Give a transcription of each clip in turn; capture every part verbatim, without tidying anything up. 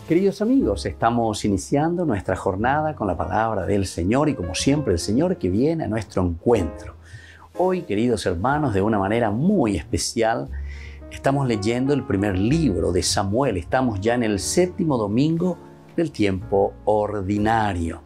Queridos amigos, estamos iniciando nuestra jornada con la palabra del Señor y como siempre el Señor que viene a nuestro encuentro. Hoy, queridos hermanos, de una manera muy especial, estamos leyendo el primer libro de Samuel. Estamos ya en el séptimo domingo del tiempo ordinario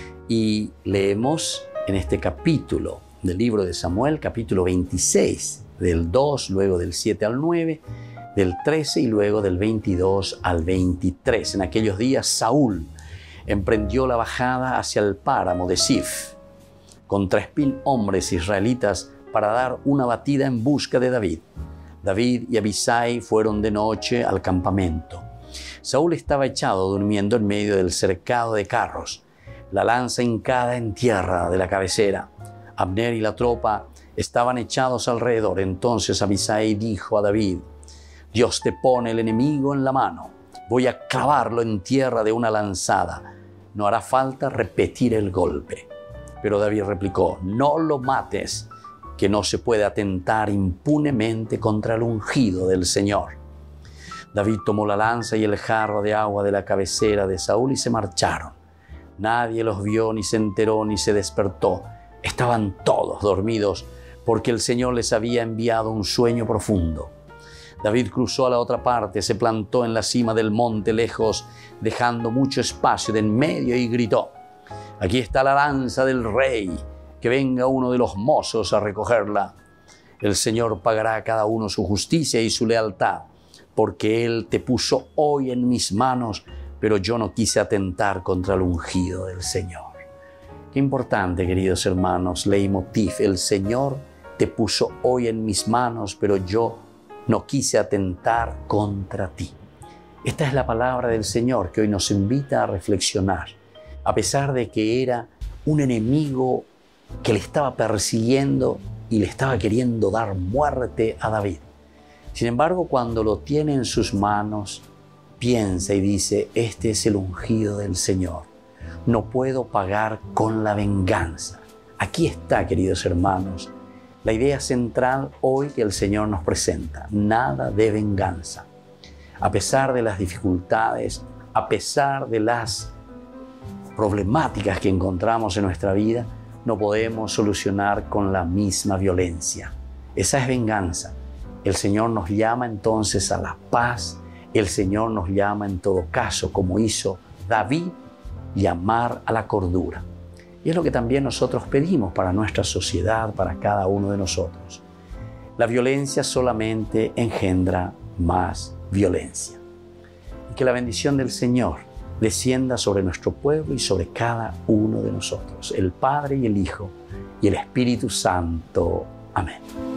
y leemos en este capítulo del libro de Samuel, capítulo veintiséis, del dos, luego del siete al nueve, del trece y luego del veintidós al veintitrés. En aquellos días Saúl emprendió la bajada hacia el páramo de Sif con tres mil hombres israelitas para dar una batida en busca de David. David y Abisai fueron de noche al campamento. Saúl estaba echado durmiendo en medio del cercado de carros, la lanza hincada en tierra de la cabecera. Abner y la tropa estaban echados alrededor. Entonces Abisai dijo a David: Dios te pone el enemigo en la mano. Voy a clavarlo en tierra de una lanzada. No hará falta repetir el golpe. Pero David replicó: no lo mates, que no se puede atentar impunemente contra el ungido del Señor. David tomó la lanza y el jarro de agua de la cabecera de Saúl y se marcharon. Nadie los vio, ni se enteró, ni se despertó. Estaban todos dormidos, porque el Señor les había enviado un sueño profundo. David cruzó a la otra parte, se plantó en la cima del monte lejos, dejando mucho espacio de en medio y gritó: aquí está la lanza del rey, que venga uno de los mozos a recogerla. El Señor pagará a cada uno su justicia y su lealtad, porque Él te puso hoy en mis manos, pero yo no quise atentar contra el ungido del Señor. Qué importante, queridos hermanos, leitmotiv: el Señor te puso hoy en mis manos, pero yo no quise atentar contra ti. Esta es la palabra del Señor que hoy nos invita a reflexionar. A pesar de que era un enemigo que le estaba persiguiendo y le estaba queriendo dar muerte a David. Sin embargo, cuando lo tiene en sus manos, piensa y dice: este es el ungido del Señor. No puedo pagar con la venganza. Aquí está, queridos hermanos, la idea central hoy que el Señor nos presenta: nada de venganza. A pesar de las dificultades, a pesar de las problemáticas que encontramos en nuestra vida, no podemos solucionar con la misma violencia. Esa es venganza. El Señor nos llama entonces a la paz. El Señor nos llama en todo caso, como hizo David, llamar a la cordura. Y es lo que también nosotros pedimos para nuestra sociedad, para cada uno de nosotros. La violencia solamente engendra más violencia. Y que la bendición del Señor descienda sobre nuestro pueblo y sobre cada uno de nosotros, el Padre y el Hijo y el Espíritu Santo. Amén.